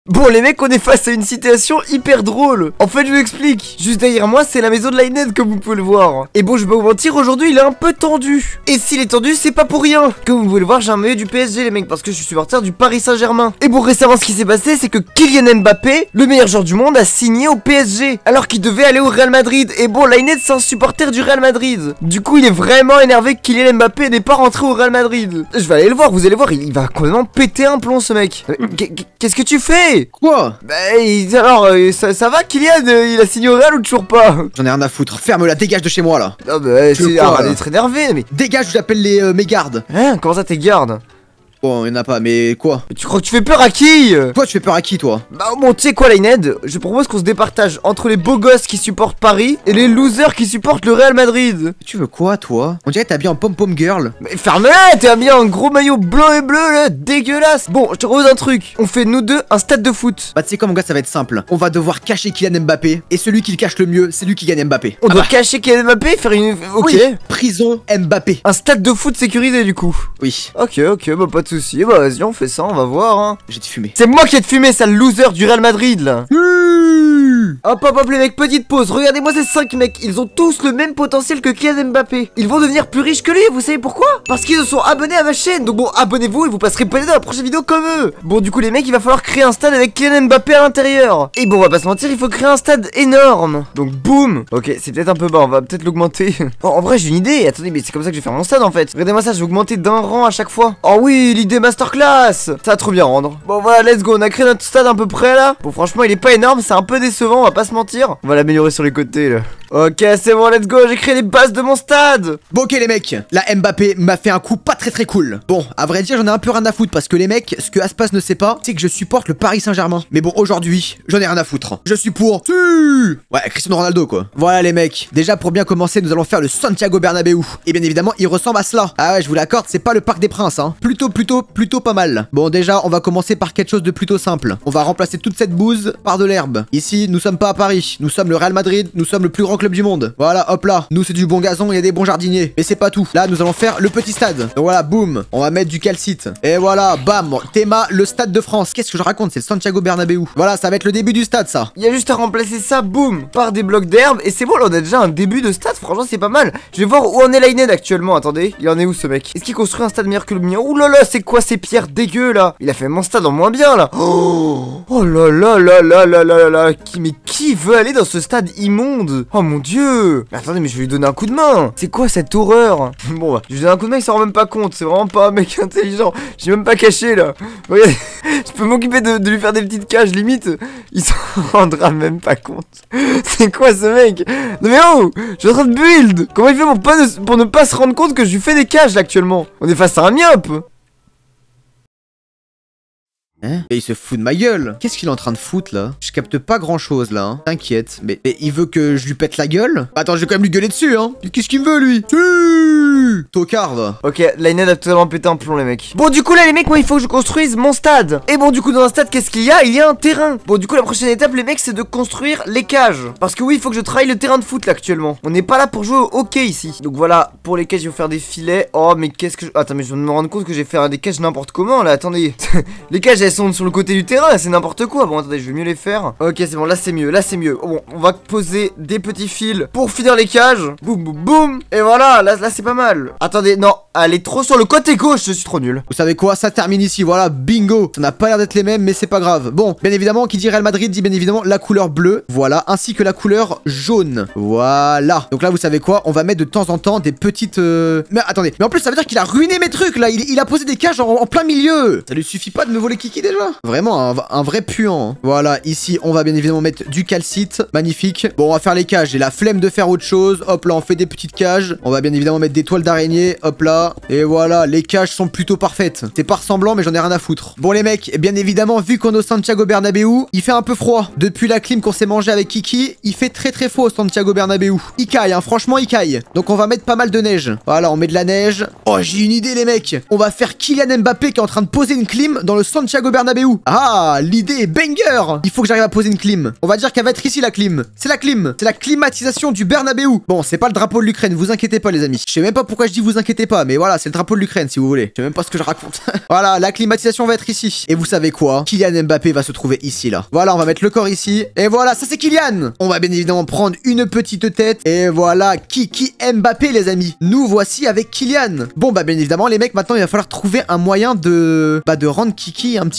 Bon les mecs, on est face à une situation hyper drôle. En fait je vous explique. Juste derrière moi c'est la maison de Lionhead comme vous pouvez le voir. Et bon je vais pas vous mentir, aujourd'hui il est un peu tendu. Et s'il est tendu c'est pas pour rien. Comme vous pouvez le voir, j'ai un maillot du PSG les mecs, parce que je suis supporter du Paris Saint-Germain. Et bon récemment ce qui s'est passé c'est que Kylian Mbappé, le meilleur joueur du monde, a signé au PSG alors qu'il devait aller au Real Madrid. Et bon Lionhead c'est un supporter du Real Madrid. Du coup il est vraiment énervé que Kylian Mbappé n'est pas rentré au Real Madrid. Je vais aller le voir, vous allez voir, il va complètement péter un plomb ce mec. Qu'est-ce que tu fais? Quoi? Bah alors ça va Kylian, il a signé au Real ou toujours pas? J'en ai rien à foutre, ferme-la, dégage de chez moi là. Ah bah c'est d'être énervé mais... Dégage, j'appelle mes gardes. Hein, comment ça tes gardes? Bon, y'en a pas, mais quoi? Mais tu crois que tu fais peur à qui? Toi, tu fais peur à qui, toi? Bah bon, tu sais quoi, Lionhead? Je propose qu'on se départage entre les beaux gosses qui supportent Paris et les losers qui supportent le Real Madrid. Tu veux quoi, toi? On dirait que t'es habillé en pom-pom girl. Mais ferme-la, t'es habillé en gros maillot blanc et bleu, là, dégueulasse. Bon, je te propose un truc. On fait nous deux un stade de foot. Bah, tu sais quoi, mon gars, ça va être simple. On va devoir cacher Kylian Mbappé, et celui qui le cache le mieux, c'est lui qui gagne Mbappé. On doit cacher Kylian Mbappé, faire une... Ok. Oui, prison Mbappé. Un stade de foot sécurisé, du coup. Oui. Ok, bah pas de soucis. Bah vas-y, on fait ça, on va voir, hein. J'ai te fumé. C'est moi qui ai te fumé, sale loser du Real Madrid, là. Hop les mecs, petite pause. Regardez-moi ces 5 mecs, ils ont tous le même potentiel que Kylian Mbappé. Ils vont devenir plus riches que lui, vous savez pourquoi? Parce qu'ils se sont abonnés à ma chaîne. Donc bon, abonnez-vous et vous passerez peut-être dans la prochaine vidéo comme eux. Bon du coup les mecs, il va falloir créer un stade avec Kylian Mbappé à l'intérieur. Et bon on va pas se mentir, il faut créer un stade énorme. Donc boum. Ok, c'est peut-être un peu bas, on va peut-être l'augmenter. Oh, en vrai j'ai une idée, attendez, mais c'est comme ça que je vais faire mon stade en fait. Regardez-moi ça, je vais augmenter d'un rang à chaque fois. Oh oui, l'idée masterclass. Ça va trop bien rendre. Bon voilà, let's go, on a créé notre stade à peu près là. Bon franchement il est pas énorme, c'est un peu décevant, on va pas se mentir. On va l'améliorer sur les côtés là. Ok c'est bon, let's go, j'ai créé les bases de mon stade. Bon ok les mecs, la Mbappé m'a fait un coup pas très cool. Bon, à vrai dire j'en ai un peu rien à foutre parce que les mecs, ce que Aspas ne sait pas, c'est que je supporte le Paris Saint-Germain. Mais bon aujourd'hui, j'en ai rien à foutre. Je suis pour... Ouais, Cristiano Ronaldo quoi. Voilà les mecs, déjà pour bien commencer nous allons faire le Santiago Bernabéu. Et bien évidemment il ressemble à cela. Ah ouais je vous l'accorde, c'est pas le Parc des Princes hein. Plutôt pas mal. Bon déjà on va commencer par quelque chose de plutôt simple. On va remplacer toute cette bouse par de l'herbe. Ici nous sommes pas à Paris, nous sommes le Real Madrid, nous sommes le plus grand club du monde. Voilà hop là, nous c'est du bon gazon, il y a des bons jardiniers. Mais c'est pas tout, là nous allons faire le petit stade. Donc voilà boum, on va mettre du calcite. Et voilà bam, Théma le stade de France. Qu'est-ce que je raconte, c'est le Santiago Bernabéu. Voilà ça va être le début du stade ça. Il y a juste à remplacer ça boum par des blocs d'herbe. Et c'est bon là on a déjà un début de stade, franchement c'est pas mal. Je vais voir où en est Lionhead actuellement, attendez. Il en est où ce mec? Est-ce qu'il construit un stade meilleur que le mien? Ouh là là, c'est quoi ces pierres dégueu là? Il a fait mon stade en moins bien là. Oh là. Mais qui veut aller dans ce stade immonde? Oh mon dieu. Mais attendez, mais je vais lui donner un coup de main. C'est quoi cette horreur? Bon bah, je lui donne un coup de main, il s'en rend même pas compte. C'est vraiment pas un mec intelligent. J'ai même pas caché là. Regardez, je peux m'occuper de lui faire des petites cages limite. Il s'en rendra même pas compte. C'est quoi ce mec? Non mais oh, je suis en train de build. Comment il fait pour ne pas se rendre compte que je lui fais des cages là actuellement? On est face à un myope. Hein? Et il se fout de ma gueule. Qu'est-ce qu'il est en train de foutre là? Je capte pas grand chose là hein. T'inquiète. Mais il veut que je lui pète la gueule? Attends, je vais quand même lui gueuler dessus hein. Qu'est-ce qu'il me veut lui? Tocard va. Ok, Lionhead a totalement pété un plomb les mecs. Bon du coup là les mecs, moi il faut que je construise mon stade. Et bon du coup dans un stade qu'est-ce qu'il y a? Il y a un terrain. Bon du coup la prochaine étape les mecs c'est de construire les cages. Parce que oui il faut que je travaille le terrain de foot là actuellement. On n'est pas là pour jouer au hockey ici. Donc voilà, pour les cages je vais faire des filets. Oh mais qu'est-ce que je... Attends mais je viens de me rendre compte que j'ai fait des cages n'importe comment là, attendez. Les cages elles sont sur le côté du terrain, c'est n'importe quoi. Bon attendez, je vais mieux les faire. Ok c'est bon, là c'est mieux, là c'est mieux. Bon on va poser des petits fils pour finir les cages. Boum boum boum. Et voilà, là c'est pas mal. Attendez, non, elle est trop sur le côté gauche, je suis trop nul. Vous savez quoi, ça termine ici, voilà, bingo. Ça n'a pas l'air d'être les mêmes mais c'est pas grave. Bon, bien évidemment qui dit Real Madrid dit bien évidemment la couleur bleue. Voilà, ainsi que la couleur jaune. Voilà. Donc là vous savez quoi, on va mettre de temps en temps des petites... Mais attendez, mais en plus ça veut dire qu'il a ruiné mes trucs là. Il a posé des cages en plein milieu. Ça lui suffit pas de me voler Kiki déjà? Vraiment un vrai puant hein. Voilà, ici on va bien évidemment mettre du calcite. Magnifique. Bon on va faire les cages, j'ai la flemme de faire autre chose. Hop là on fait des petites cages. On va bien évidemment mettre des toiles d'araignée. Hop là. Et voilà, les cages sont plutôt parfaites. C'est pas ressemblant mais j'en ai rien à foutre. Bon les mecs, bien évidemment vu qu'on est au Santiago Bernabéu, il fait un peu froid. Depuis la clim qu'on s'est mangé avec Kiki, il fait très froid au Santiago Bernabéu. Il caille hein, franchement il caille. Donc on va mettre pas mal de neige. Voilà, on met de la neige. Oh j'ai une idée les mecs. On va faire Kylian Mbappé qui est en train de poser une clim dans le Santiago au Bernabeu. Ah, l'idée est banger. Il faut que j'arrive à poser une clim. On va dire qu'elle va être ici la clim. C'est la clim. C'est la climatisation du Bernabeu. Bon, c'est pas le drapeau de l'Ukraine, vous inquiétez pas les amis. Je sais même pas pourquoi je dis vous inquiétez pas, mais voilà, c'est le drapeau de l'Ukraine si vous voulez. Je sais même pas ce que je raconte. Voilà, la climatisation va être ici. Et vous savez quoi? Kylian Mbappé va se trouver ici là. Voilà, on va mettre le corps ici. Et voilà, ça c'est Kylian. On va bien évidemment prendre une petite tête. Et voilà, Kiki Mbappé les amis. Nous voici avec Kylian. Bon bah bien évidemment les mecs, maintenant il va falloir trouver un moyen de rendre Kiki un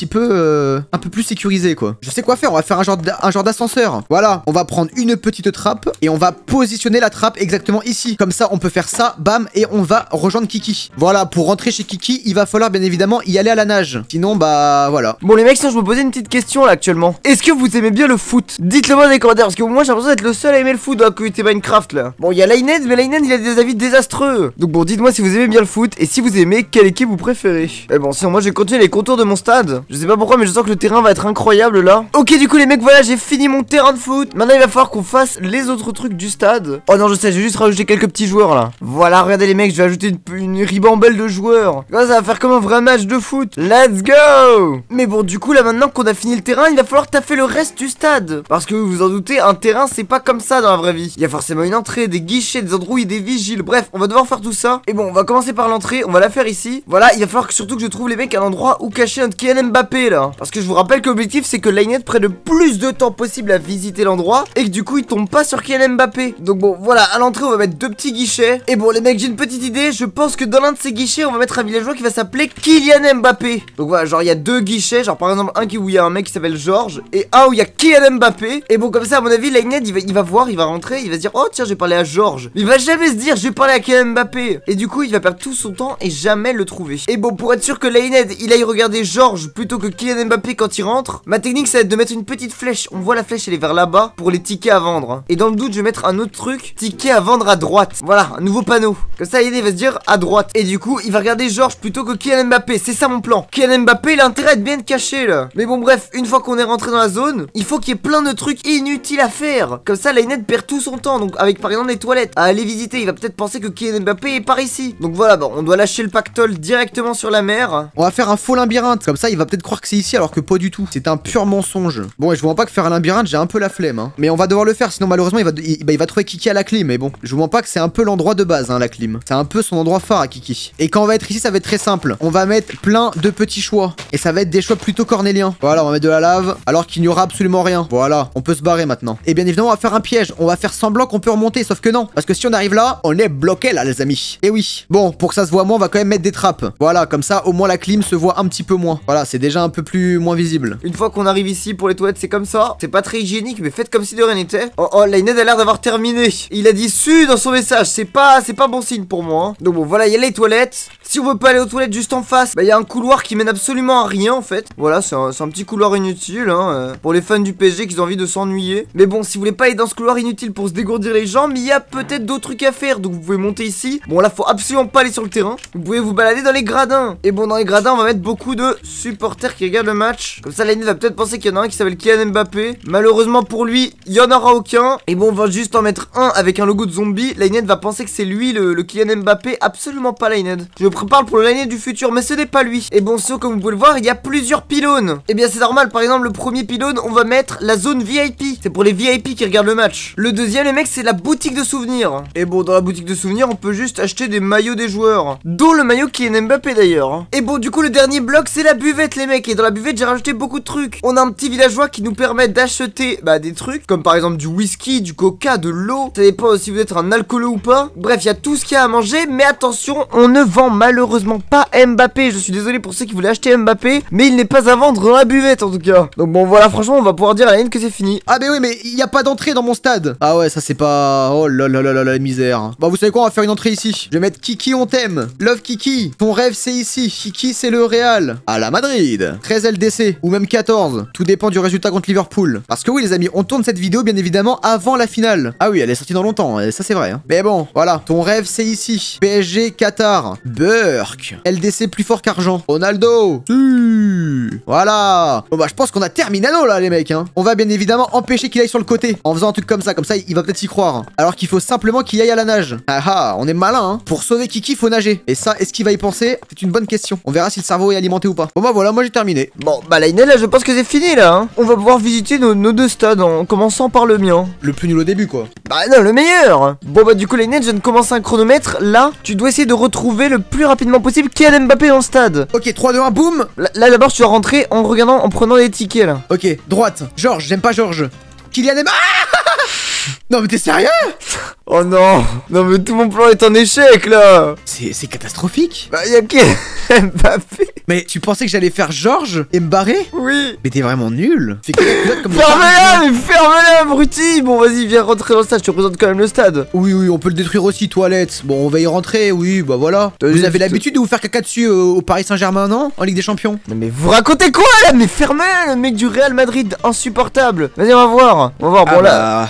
peu plus sécurisé quoi. Je sais quoi faire, on va faire un genre d'ascenseur. Voilà, on va prendre une petite trappe et on va positionner la trappe exactement ici. Comme ça on peut faire ça, bam, et on va rejoindre Kiki. Voilà, pour rentrer chez Kiki, il va falloir bien évidemment y aller à la nage. Sinon bah voilà. Bon les mecs, sinon je me posais une petite question là actuellement. Est-ce que vous aimez bien le foot? Dites-le moi dans les commentaires, parce que moi j'ai l'impression d'être le seul à aimer le foot dans la communauté Minecraft là. Bon, il y a Lained, mais Lained il a des avis désastreux. Donc bon, dites-moi si vous aimez bien le foot et si vous aimez, quelle équipe vous préférez. Et bon, sinon moi je vais continuer les contours de mon stade. Je sais pas pourquoi, mais je sens que le terrain va être incroyable là. Ok, du coup les mecs, voilà, j'ai fini mon terrain de foot. Maintenant il va falloir qu'on fasse les autres trucs du stade. Oh non, je sais, je vais juste rajouter quelques petits joueurs là. Voilà, regardez les mecs, je vais ajouter une ribambelle de joueurs. Là, ça va faire comme un vrai match de foot. Let's go. Mais bon, du coup là maintenant qu'on a fini le terrain, il va falloir taffer le reste du stade. Parce que vous vous en doutez, un terrain c'est pas comme ça dans la vraie vie. Il y a forcément une entrée, des guichets, des endroits où il y a des vigiles. Bref, on va devoir faire tout ça. Et bon, on va commencer par l'entrée, on va la faire ici. Voilà, il va falloir surtout que je trouve les mecs un endroit où cacher notre Kylian Mbappé là. Parce que je vous rappelle que l'objectif c'est que Lained prenne le plus de temps possible à visiter l'endroit et que du coup il tombe pas sur Kylian Mbappé. Donc bon, voilà, à l'entrée on va mettre deux petits guichets. Et bon les mecs, j'ai une petite idée, je pense que dans l'un de ces guichets on va mettre un villageois qui va s'appeler Kylian Mbappé. Donc voilà, genre il y a deux guichets, genre par exemple un où il y a un mec qui s'appelle Georges et un où il y a Kylian Mbappé. Et bon comme ça à mon avis Lained il va voir, il va rentrer, il va se dire oh tiens j'ai parlé à Georges. Il va jamais se dire j'ai parlé à Kylian Mbappé. Et du coup il va perdre tout son temps et jamais le trouver. Et bon pour être sûr que Lained il aille regarder Georges plutôt que Kylian Mbappé quand il rentre, ma technique ça va être de mettre une petite flèche. On voit la flèche elle est vers là-bas pour les tickets à vendre. Et dans le doute je vais mettre un autre truc, ticket à vendre à droite. Voilà, un nouveau panneau. Comme ça Lained va se dire à droite. Et du coup il va regarder Georges plutôt que Kylian Mbappé. C'est ça mon plan. Kylian Mbappé il a intérêt à être bien caché là. Mais bon bref, une fois qu'on est rentré dans la zone, il faut qu'il y ait plein de trucs inutiles à faire. Comme ça Lained perd tout son temps. Donc avec par exemple les toilettes à aller visiter, il va peut-être penser que Kylian Mbappé est par ici. Donc voilà, bon, on doit lâcher le pactole directement sur la mer. On va faire un faux labyrinthe. Comme ça il va peut-être croire que c'est ici alors que pas du tout. C'est un pur mensonge. Bon et je vous mens pas que faire un labyrinthe j'ai un peu la flemme hein. Mais on va devoir le faire sinon malheureusement il va trouver Kiki à la clim. Mais bon, je vous mens pas que c'est un peu l'endroit de base hein, la clim. C'est un peu son endroit phare à Kiki. Et quand on va être ici ça va être très simple. On va mettre plein de petits choix. Et ça va être des choix plutôt cornéliens. Voilà, on va mettre de la lave alors qu'il n'y aura absolument rien. Voilà, on peut se barrer maintenant. Et bien évidemment on va faire un piège. On va faire semblant qu'on peut remonter, sauf que non. Parce que si on arrive là, on est bloqué là les amis. Et oui. Bon, pour que ça se voit moins, on va quand même mettre des trappes. Voilà, comme ça au moins la clim se voit un petit peu moins. Voilà, c'est déjà un peu plus moins visible. Une fois qu'on arrive ici pour les toilettes, c'est comme ça. C'est pas très hygiénique, mais faites comme si de rien n'était. Oh, Lained a l'air d'avoir terminé. Il a dit su dans son message. C'est pas bon signe pour moi hein. Donc bon, voilà, il y a les toilettes. Si on veut pas aller aux toilettes juste en face, bah il y a un couloir qui mène absolument à rien en fait. Voilà, c'est un petit couloir inutile hein, pour les fans du PSG qui ont envie de s'ennuyer. Mais bon, si vous voulez pas aller dans ce couloir inutile pour se dégourdir les jambes, il y a peut-être d'autres trucs à faire. Donc vous pouvez monter ici. Bon là, faut absolument pas aller sur le terrain. Vous pouvez vous balader dans les gradins. Et bon, dans les gradins, on va mettre beaucoup de supporters qui regardent le match. Comme ça, Lained va peut-être penser qu'il y en a un qui s'appelle Kylian Mbappé. Malheureusement pour lui, il y en aura aucun. Et bon, on va juste en mettre un avec un logo de zombie. Lained va penser que c'est lui le Kylian Mbappé. Absolument pas Lained. Je prépare pour le Lained du futur, mais ce n'est pas lui. Et bon, sinon, comme vous pouvez le voir, il y a plusieurs pylônes. Et bien, c'est normal. Par exemple, le premier pylône, on va mettre la zone VIP. C'est pour les VIP qui regardent le match. Le deuxième, les mecs, c'est la boutique de souvenirs. Et bon, dans la boutique de souvenirs, on peut juste acheter des maillots des joueurs. Dont le maillot Kylian Mbappé d'ailleurs. Et bon, du coup, le dernier bloc, c'est la buvette, les mecs. Et dans la buvette, j'ai rajouté beaucoup de trucs. On a un petit villageois qui nous permet d'acheter des trucs, comme par exemple du whisky, du coca, de l'eau. Ça dépend si vous êtes un alcoolo ou pas. Bref, il y a tout ce qu'il y a à manger. Mais attention, on ne vend malheureusement pas Mbappé. Je suis désolé pour ceux qui voulaient acheter Mbappé, mais il n'est pas à vendre dans la buvette en tout cas. Donc bon, voilà, franchement, on va pouvoir dire à Lained que c'est fini. Ah, mais oui, mais il n'y a pas d'entrée dans mon stade. Ah ouais, ça c'est pas. Oh là là là là la misère. Bah, vous savez quoi, on va faire une entrée ici. Je vais mettre Kiki, on t'aime. Love Kiki. Ton rêve, c'est ici. Kiki, c'est le Real. À la Madrid. 13 LDC. Ou même 14. Tout dépend du résultat contre Liverpool. Parce que oui, les amis, on tourne cette vidéo, bien évidemment, avant la finale. Ah oui, elle est sortie dans longtemps. Et ça, c'est vrai. Hein. Mais bon, voilà. Ton rêve, c'est ici. PSG, Qatar. Burk. LDC plus fort qu'argent. Ronaldo. Voilà. Bon, bah, je pense qu'on a terminé là, les mecs. Hein. On va bien évidemment empêcher empêcher qu'il aille sur le côté. En faisant un truc comme ça il va peut-être y croire. Alors qu'il faut simplement qu'il aille à la nage. Ah ah, on est malin hein. Pour sauver Kiki, faut nager. Et ça, est-ce qu'il va y penser? C'est une bonne question. On verra si le cerveau est alimenté ou pas. Bon bah voilà, moi j'ai terminé. Bon, bah Lionel, là je pense que c'est fini là. Hein. On va pouvoir visiter nos deux stades en commençant par le mien. Le plus nul au début quoi. Bah non, le meilleur. Bon bah du coup Lionel, je viens de commencer un chronomètre. Là, tu dois essayer de retrouver le plus rapidement possible Kylian Mbappé dans le stade. Ok, 3, 2, 1, boum. Là d'abord tu vas rentrer en regardant, en prenant les tickets là. Ok, droite. Georges, j'aime pas Georges. Kylian Mbappé. Non mais t'es sérieux? Oh non. Non mais tout mon plan est en échec là. C'est catastrophique. Bah y'a Kylian Mbappé. Mais tu pensais que j'allais faire Georges et me barrer? Oui. Mais t'es vraiment nul. Fais que la culotte comme Ferme-la, mais ferme-la, abruti. Bon vas-y, viens rentrer dans le stade, je te présente quand même le stade. Oui, on peut le détruire aussi, toilettes. Bon, on va y rentrer, oui, bah voilà. Vous avez l'habitude de vous faire caca dessus au Paris Saint-Germain, non? En Ligue des Champions? Non mais vous racontez quoi là? Mais fermez-la, le mec du Real Madrid, insupportable. Vas-y, on va voir. Bon là.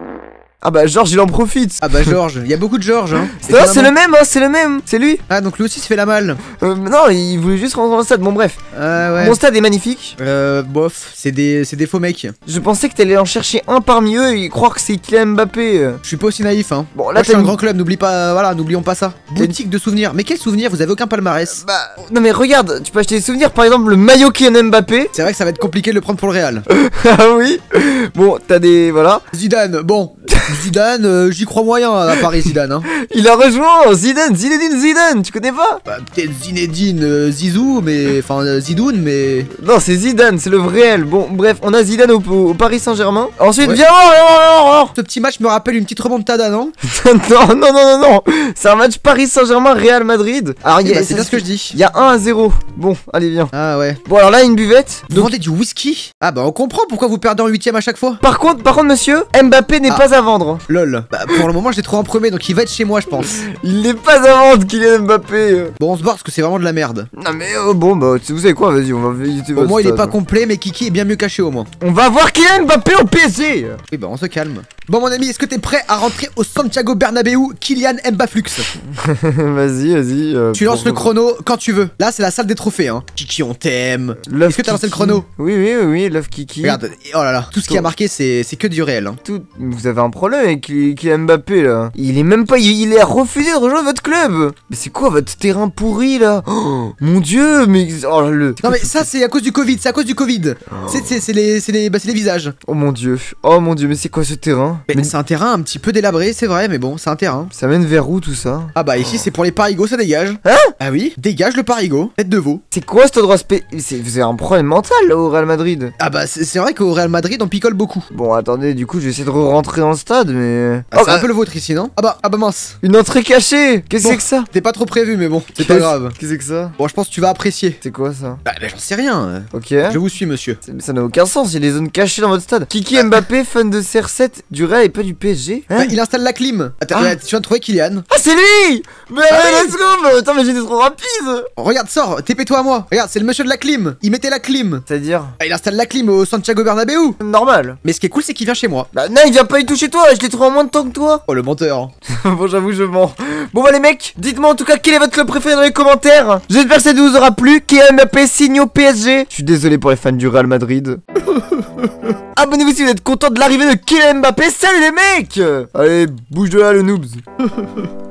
Ah bah Georges il en profite. Ah bah Georges, il y a beaucoup de Georges hein. Non c'est le même, hein, c'est le même, c'est lui. Ah donc lui aussi se fait la malle. Non il voulait juste rentrer dans le stade, bon bref. Ouais. Mon stade est magnifique. Bof, c'est des faux mecs. Je pensais que t'allais en chercher un parmi eux et croire que c'est Kylian Mbappé. Je suis pas aussi naïf hein. Bon là c'est un grand club, n'oublie pas, voilà, n'oublions pas ça. Boutique de souvenirs, mais quel souvenir? Vous avez aucun palmarès. Bah non mais regarde, tu peux acheter des souvenirs, par exemple le maillot Kylian Mbappé. C'est vrai que ça va être compliqué de le prendre pour le Real. Ah oui. Bon t'as des, voilà. Zidane, bon. Zidane, j'y crois moyen à Paris Zidane hein. Il a rejoint Zinedine Zidane, tu connais pas? Bah peut-être Zinedine Zizou, mais enfin Zidoun, mais non c'est Zidane, c'est le vrai. Bon bref, on a Zidane au Paris Saint-Germain. Ensuite viens voir. Ce petit match me rappelle une petite remontada non? Non. C'est un match Paris Saint-Germain Real Madrid. Alors c'est bien ce que je dis. Il y a 1-0. Bon allez viens. Ah ouais. Bon alors là une buvette. Vous vendez du whisky? Ah bah on comprend pourquoi vous perdez en 8ème à chaque fois. Par contre monsieur, Mbappé n'est pas à vendre. Lol. Bah pour le moment je l'ai trouvé en premier donc il va être chez moi je pense. Il n'est pas à vendre Kylian Mbappé. Bon on se barre parce que c'est vraiment de la merde. Non mais bon bah vous savez quoi, vas-y on va visiter votre Au moins il est stade. pas complet mais Kiki est bien mieux caché au moins. On va voir Kylian Mbappé au PSG. Oui bah on se calme. Bon mon ami, est-ce que t'es prêt à rentrer au Santiago Bernabéu Kylian Mbappé? Vas-y. Tu lances le chrono quand tu veux. Là c'est la salle des trophées hein. Kiki on t'aime. Est-ce que t'as lancé le chrono? Oui, Love Kiki. Regarde, oh là là, tout ce qui a marqué c'est que du réel hein. Vous avez un problème avec Kylian Mbappé là. Il est même pas, il a refusé de rejoindre votre club. Mais c'est quoi votre terrain pourri là? Oh mon dieu, mais non mais ça c'est à cause du Covid, c'est à cause du Covid. C'est les visages. Oh mon dieu, mais c'est quoi ce terrain? Mais c'est un terrain un petit peu délabré, c'est vrai, mais bon, c'est un terrain. Ça mène vers où tout ça? Ah bah ici c'est pour les parigots, ça dégage. Hein? Ah oui, dégage le parigot, tête de veau. C'est quoi cet endroit vous avez un problème mental là au Real Madrid? Ah bah c'est vrai qu'au Real Madrid on picole beaucoup. Bon attendez, du coup je vais essayer de rentrer dans le stade mais... Ah, c'est un peu le vôtre ici non? Ah bah mince. Une entrée cachée. Qu'est-ce que c'est que ça? T'es pas trop prévu mais bon, c'est pas grave. Qu'est-ce que c'est que ça? Bon je pense que tu vas apprécier. C'est quoi ça? Bah j'en sais rien. Ok. Je vous suis monsieur. Ça n'a aucun sens, il y a des zones cachées dans votre stade. Kiki Mbappé, fan de CR7, du Real et pas du PSG. Bah, il installe la clim. Attends, tu viens de trouver Kylian. Ah c'est lui. Mais let's go. Attends mais j'étais trop rapide. Regarde, sors, TP-toi à moi. Regarde, c'est le monsieur de la clim. Il mettait la clim. C'est-à-dire? Bah, il installe la clim au Santiago Bernabéu. Normal. Mais ce qui est cool c'est qu'il vient chez moi. Bah non, il vient pas y toucher toi, je l'ai trouvé en moins de temps que toi. Oh le menteur. Bon j'avoue je mens. Bon bah les mecs, dites-moi en tout cas quel est votre club préféré dans les commentaires. J'espère que ça vous aura plu. Kylian Mbappé signe au PSG. Je suis désolé pour les fans du Real Madrid. Abonnez-vous si vous êtes content de l'arrivée de Kylian Mbappé. Salut les mecs. Allez, bouge de là le noobs.